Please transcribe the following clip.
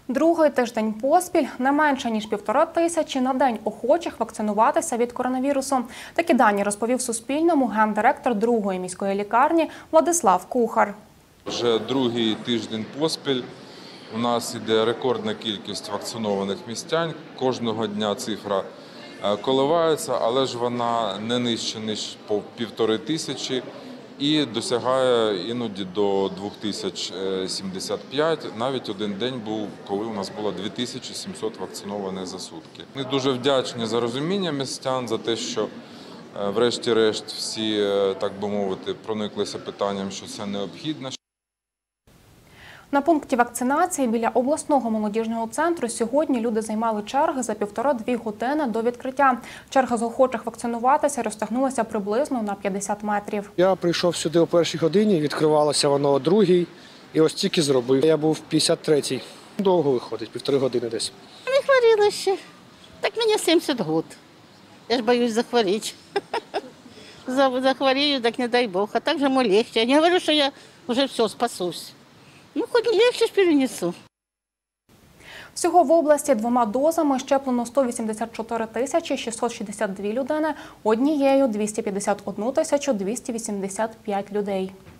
Другий тиждень поспіль не менше, ніж 1500 на день охочих вакцинуватися від коронавірусу. Такі дані розповів Суспільному гендиректор другої міської лікарні Владислав Кухар. Вже другий тиждень поспіль у нас йде рекордна кількість вакцинованих містян. Кожного дня цифра коливається, але ж вона не нижче, ніж по 1500 і досягає іноді до 2075. Навіть один день був, коли у нас було 2700 вакцинованих за сутки. Ми дуже вдячні за розуміння містян, за те, що врешті-решт всі, так би мовити, прониклися питанням, що це необхідно. На пункті вакцинації біля обласного молодіжного центру сьогодні люди займали черги за 1,5–2 години до відкриття. Черга з охочих вакцинуватися розтягнулася приблизно на 50 метрів. Я прийшов сюди о 1-й годині, відкривалося воно о 2-й і ось тільки зробив. Я був в 53-й. Довго виходить, 1,5 години десь. Не хворіла ще. Так мені 70 років. Я ж боюсь захворіти. Захворію, так не дай Бог. А так же мені легче. Я не говорю, що я вже все, спасусь. Ну, хоч легше ж перенесу. Всього в області 2 дозами щеплено 184 662 людини, однією – 251 285 людей.